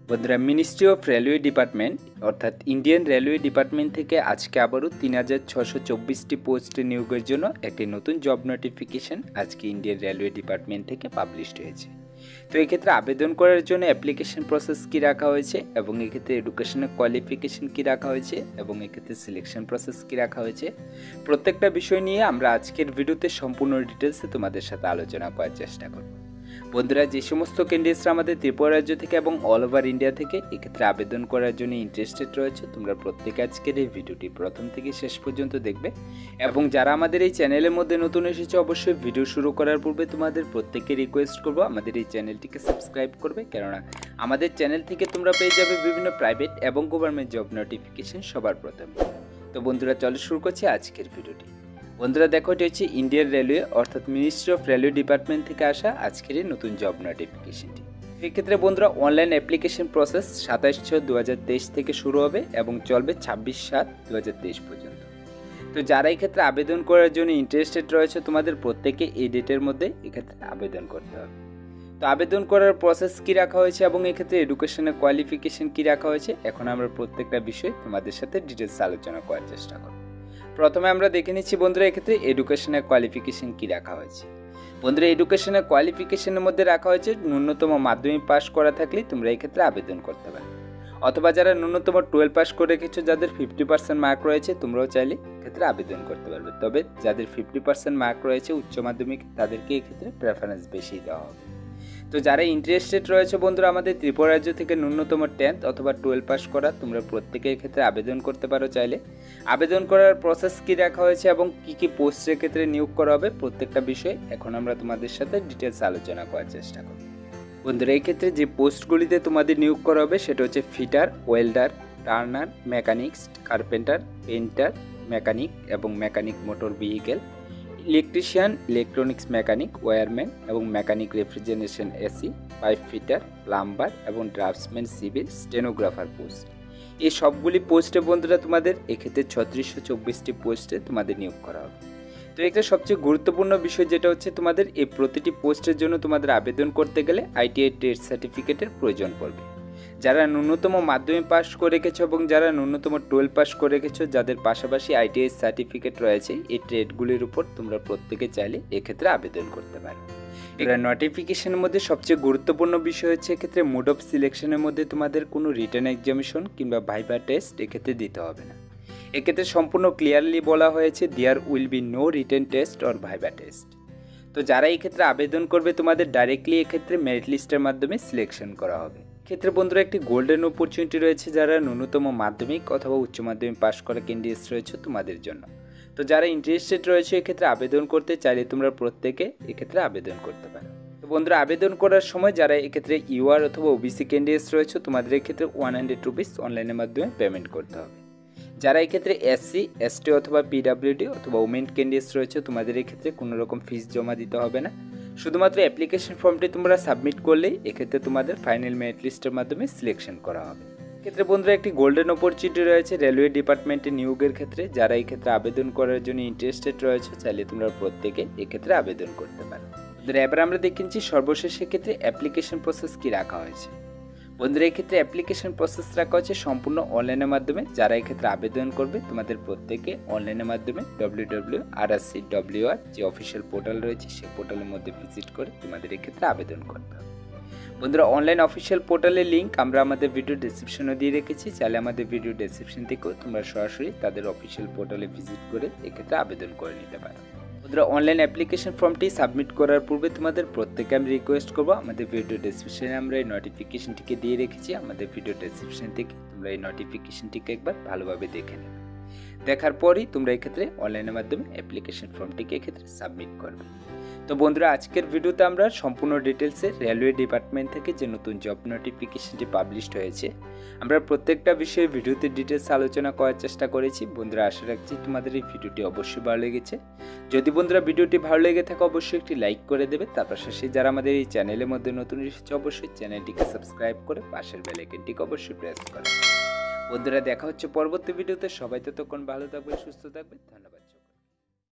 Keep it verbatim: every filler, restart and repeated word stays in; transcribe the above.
বন্ধুরা, ministry of railway department অর্থাৎ Indian railway department থেকে আজকে আবারও তিন হাজার ছশো চব্বিশটি পোস্টে নিয়োগের জন্য একটি নতুন জব নোটিফিকেশন আজকে ইন্ডিয়ান রেলওয়ে ডিপার্টমেন্ট থেকে পাবলিশড হয়েছে। তো এক্ষেত্রে আবেদন করার জন্য অ্যাপ্লিকেশন প্রসেস কী রাখা হয়েছে এবং এক্ষেত্রে এডুকেশনাল কোয়ালিফিকেশন কী রাখা হয়েছে এবং এক্ষেত্রে সিলেকশন প্রসেস কী রাখা হয়েছে, প্রত্যেকটা বিষয় নিয়ে আমরা আজকের ভিডিওতে সম্পূর্ণ ডিটেলসে তোমাদের সাথে আলোচনা করার চেষ্টা করব। বন্ধুরা, যে সমস্ত ক্যান্ডিডেটসরা আমাদের ত্রিপুরা রাজ্য থেকে এবং অল ওভার ইন্ডিয়া থেকে এক্ষেত্রে আবেদন করার জন্য ইন্টারেস্টেড রয়েছে, তোমরা প্রত্যেকে আজকের এই ভিডিওটি প্রথম থেকে শেষ পর্যন্ত দেখবে। এবং যারা আমাদের এই চ্যানেলের মধ্যে নতুন এসেছে, অবশ্যই ভিডিও শুরু করার পূর্বে তোমাদের প্রত্যেককে রিকোয়েস্ট করবো আমাদের এই চ্যানেলটিকে সাবস্ক্রাইব করবে, কেননা আমাদের চ্যানেল থেকে তোমরা পেয়ে যাবে বিভিন্ন প্রাইভেট এবং গভর্নমেন্ট জব নোটিফিকেশন সবার প্রথমে। তো বন্ধুরা, চলো শুরু করছি আজকের ভিডিওটি। বন্ধুরা দেখো, এটি হচ্ছে ইন্ডিয়ান রেলওয়ে অর্থাৎ মিনিস্ট্রি অফ রেলওয়ে ডিপার্টমেন্ট থেকে আসা আজকের এই নতুন জব নোটিফিকেশনটি। এক্ষেত্রে বন্ধুরা অনলাইন অ্যাপ্লিকেশন প্রসেস সাতাশ ছয় দু হাজার তেইশ থেকে শুরু হবে এবং চলবে ছাব্বিশ সাত দু হাজার তেইশ পর্যন্ত। তো যারা এক্ষেত্রে আবেদন করার জন্য ইন্টারেস্টেড রয়েছে, তোমাদের প্রত্যেকে এই ডেটের মধ্যে এক্ষেত্রে আবেদন করতে হবে। তো আবেদন করার প্রসেস কী রাখা হয়েছে এবং এক্ষেত্রে এডুকেশনাল কোয়ালিফিকেশন কী রাখা হয়েছে, এখন আমরা প্রত্যেকটা বিষয় তোমাদের সাথে ডিটেলস আলোচনা করার চেষ্টা করব। প্রথমে আমরা দেখে নিচ্ছি বন্ধুরা এক্ষেত্রে এডুকেশনাল কোয়ালিফিকেশন কী রাখা হয়েছে। বন্ধুরা, এডুকেশনাল কোয়ালিফিকেশনের মধ্যে রাখা হয়েছে ন্যূনতম মাধ্যমিক পাস করা থাকলেই তোমরা এক্ষেত্রে আবেদন করতে পারো, অথবা যারা ন্যূনতম টুয়েলভ পাস করে রেখেছো, যাদের ফিফটি পার্সেন্ট মার্ক রয়েছে, তোমরাও চাইলে এক্ষেত্রে আবেদন করতে পারবে। তবে যাদের ফিফটি পার্সেন্ট মার্ক রয়েছে উচ্চ মাধ্যমিক, তাদেরকে এক্ষেত্রে প্রেফারেন্স বেশি দেওয়া হবে। তো যারা ইন্টারেস্টেড রয়েছে বন্ধুরা আমাদের ত্রিপুরা রাজ্য থেকে ন্যূনতম টেন্থ অথবা টুয়েলভ পাস করা, তোমরা প্রত্যেকে এক্ষেত্রে আবেদন করতে পারো চাইলে। আবেদন করার প্রসেস কী রাখা হয়েছে এবং কী কী পোস্টের ক্ষেত্রে নিয়োগ করা হবে, প্রত্যেকটা বিষয় এখন আমরা তোমাদের সাথে ডিটেলস আলোচনা করার চেষ্টা করব। বন্ধুরা, এই ক্ষেত্রে যে পোস্টগুলিতে তোমাদের নিয়োগ করা হবে সেটা হচ্ছে fitter, welder, turner, mechanics, carpenter, painter, mechanic এবং mechanic motor vehicle, electrician, electronics mechanic, wireman এবং mechanic refrigeration AC, pipe fitter, plumber এবং ড্রাফটসম্যান সিভিল, স্টেনোগ্রাফার পোস্ট। এই সবগুলি পোস্টে বন্ধুরা তোমাদের এক্ষেত্রে ছত্রিশশো চব্বিশটি পোস্টে তোমাদের নিয়োগ করা হবে। তো একটা সবচেয়ে গুরুত্বপূর্ণ বিষয় যেটা হচ্ছে, তোমাদের এই প্রতিটি পোস্টের জন্য তোমাদের আবেদন করতে গেলে আইটিআই ট্রেড সার্টিফিকেটের প্রয়োজন পড়বে। যারা ন্যূনতম মাধ্যমিক পাস করে রেখেছো এবং যারা ন্যূনতম টুয়েলভ পাস করে রেখেছো, যাদের পাশাপাশি আইটিআই সার্টিফিকেট রয়েছে, এই ট্রেডগুলির উপর তোমরা প্রত্যেকে চাইলে এক্ষেত্রে আবেদন করতে পারো। এবার নোটিফিকেশনের মধ্যে সবচেয়ে গুরুত্বপূর্ণ বিষয় হচ্ছে এক্ষেত্রে মোড অফ সিলেকশনের মধ্যে তোমাদের কোনো রিটেন এক্সামিনেশন কিংবা ভাইভা টেস্ট এক্ষেত্রে দিতে হবে না। এক্ষেত্রে সম্পূর্ণ ক্লিয়ারলি বলা হয়েছে there will be no written test or viva test. তো যারা এই ক্ষেত্রে আবেদন করবে, তোমাদের ডাইরেক্টলি এক্ষেত্রে মেরিট লিস্টের মাধ্যমে সিলেকশন করা হবে। ক্ষেত্রে বন্ধুরা একটি গোল্ডেন অপরচুনিটি রয়েছে যারা ন্যূনতম মাধ্যমিক অথবা উচ্চ মাধ্যমিক পাস করা ক্যান্ডিডেটস রয়েছে তোমাদের জন্য। তো যারা ইন্টারেস্টেড রয়েছে এক্ষেত্রে আবেদন করতে চাইলে তোমরা প্রত্যেকে এক্ষেত্রে আবেদন করতে পারো। তো বন্ধুরা, আবেদন করার সময় যারা এক্ষেত্রে ইউআর অথবা ওবিসি ক্যান্ডিডেটস রয়েছে, তোমাদের এক্ষেত্রে ওয়ান হান্ড্রেড রুপিস অনলাইনের মাধ্যমে পেমেন্ট করতে হবে। যারা এক্ষেত্রে এসসি, এসটি অথবা পিডাব্লিউডি অথবা ওমেন ক্যান্ডিডেটস রয়েছে, তোমাদের এক্ষেত্রে কোনো রকম ফিস জমা দিতে হবে না। শুধুমাত্র অ্যাপ্লিকেশন ফর্মটি তোমরা সাবমিট করলেই এক্ষেত্রে তোমাদের ফাইনাল মেরিট লিস্টের মাধ্যমে সিলেকশন করা হবে। এক্ষেত্রে বন্ধুরা একটি গোল্ডেন অপরচুনিটি রয়েছে রেলওয়ে ডিপার্টমেন্টে নিয়োগের ক্ষেত্রে। যারা এই ক্ষেত্রে আবেদন করার জন্য ইন্টারেস্টেড রয়েছে, চাইলে তোমরা প্রত্যেকে এক্ষেত্রে আবেদন করতে পারো। বন্ধুরা, এবার আমরা দেখে নিচ্ছি সর্বশেষ ক্ষেত্রে অ্যাপ্লিকেশন প্রসেস কী রাখা হয়েছে। বন্ধুরা, এই ক্ষেত্রে অ্যাপ্লিকেশন প্রসেস রাখা হচ্ছে সম্পূর্ণ অনলাইনের মাধ্যমে। যারা এই ক্ষেত্রে আবেদন করবে, তোমাদের প্রত্যেকে অনলাইনের মাধ্যমে W W R R C W R যে অফিসিয়াল পোর্টাল রয়েছে সেই পোর্টালের মধ্যে ভিজিট করে তোমাদের এক্ষেত্রে আবেদন করতে হবে। বন্ধুরা, অনলাইন অফিসিয়াল পোর্টালের লিঙ্ক আমরা আমাদের ভিডিও ডেসক্রিপশনে দিয়ে রেখেছি, চাইলে আমাদের ভিডিও ডেসক্রিপশন থেকেও তোমরা সরাসরি তাদের অফিসিয়াল পোর্টালে ভিজিট করে এক্ষেত্রে আবেদন করে নিতে পারো। বন্ধুরা, অনলাইন অ্যাপ্লিকেশন ফর্মটি সাবমিট করার পূর্বে তোমাদের প্রত্যেকে আমি রিকোয়েস্ট করবো, আমাদের ভিডিও ডেসক্রিপশনে আমরা এই নোটিফিকেশনটিকে দিয়ে রেখেছি, আমাদের ভিডিও ডেসক্রিপশন থেকে তোমরা এই নোটিফিকেশনটিকে একবার ভালোভাবে দেখে নেবে। দেখার পরই তোমরা এক্ষেত্রে অনলাইনের মাধ্যমে অ্যাপ্লিকেশন ফর্মটিকে এক্ষেত্রে সাবমিট করবে। তো বন্ধুরা, আজকের ভিডিওতে আমরা সম্পূর্ণ ডিটেলসে রেলওয়ে ডিপার্টমেন্ট থেকে যে নতুন জব নোটিফিকেশনটি পাবলিশড হয়েছে, আমরা প্রত্যেকটা বিষয়ে ভিডিওতে ডিটেলস আলোচনা করার চেষ্টা করেছি। বন্ধুরা, আশা রাখছি তোমাদের এই ভিডিওটি অবশ্যই ভালো লেগেছে। যদি বন্ধুরা ভিডিওটি ভালো লেগে থাকে, অবশ্যই একটি লাইক করে দেবে। তার পাশাপাশি যারা আমাদের এই চ্যানেলের মধ্যে নতুন এসেছে, অবশ্যই চ্যানেলটিকে সাবস্ক্রাইব করে পাশের বেল আইকনটিকে অবশ্যই প্রেস করবে। বন্ধুরা, দেখা হচ্ছে পরবর্তী ভিডিওতে। সবাই ততক্ষণ ভালো থাকবে, সুস্থ থাকবে। ধন্যবাদ।